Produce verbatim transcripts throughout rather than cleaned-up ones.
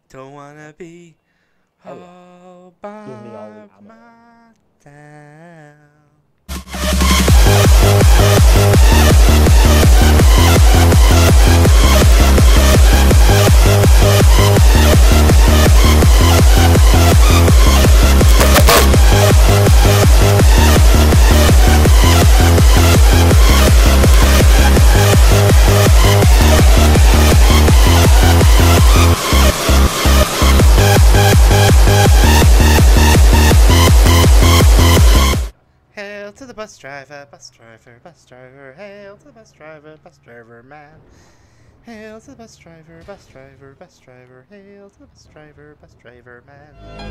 Don't wanna be all by myself. Hail to the bus driver, bus driver, bus driver. Hail to the bus driver, bus driver man. Hail to the bus driver, bus driver, bus driver. Hail to the bus driver, bus driver man.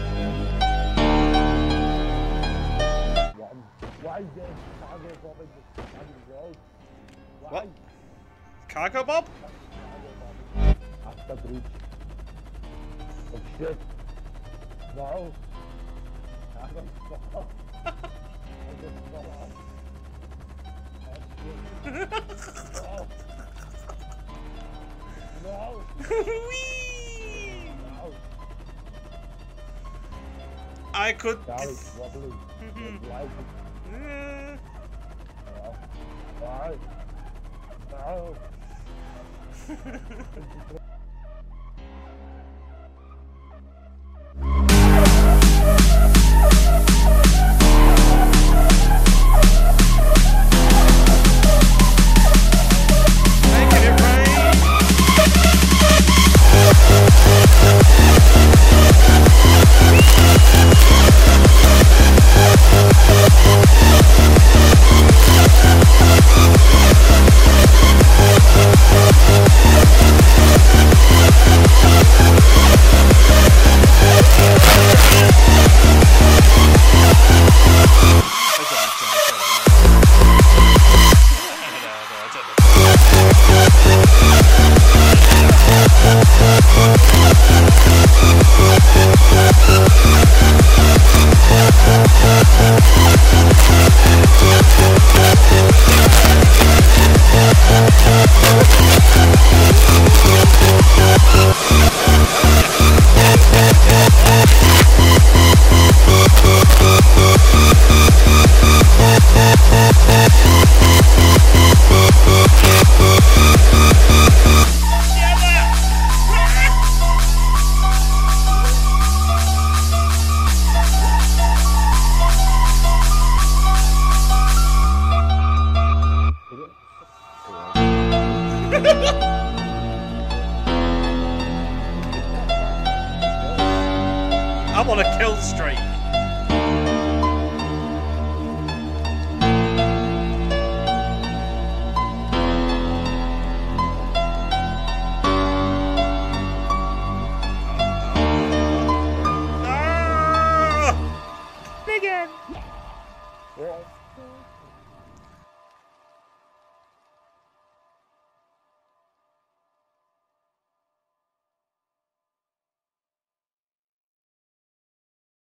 Why is there cargo bob in the road? Why? What? Cargo bob? Cargo bob. After bridge. Oh shit. No. Cargo bob. No. Whee! No. I could. Now it's wobbly. It's like Mm. no. Why? No. Making it rain. I'm on a kill streak. Ah! Big end. What?